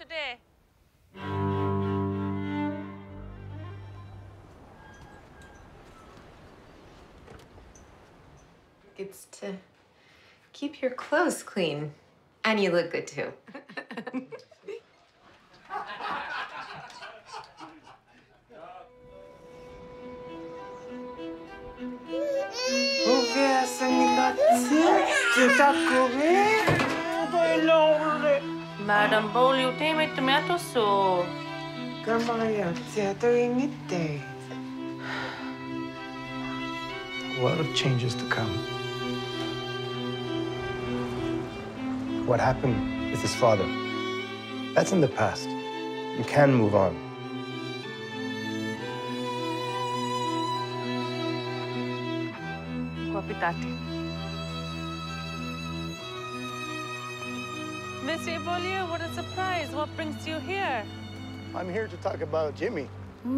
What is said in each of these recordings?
today. It's to keep your clothes clean. And you look good, too. Madam Bowley, teemitte me atosso. A lot of changes to come. What happened with his father? That's in the past. You can move on. Guapitati. Monsieur Beaulieu, what a surprise. What brings you here? I'm here to talk about Jimmy.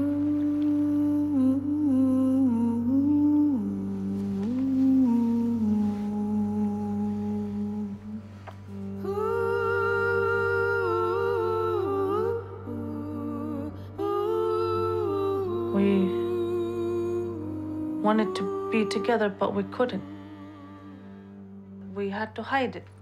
We wanted to be together, but we couldn't. We had to hide it.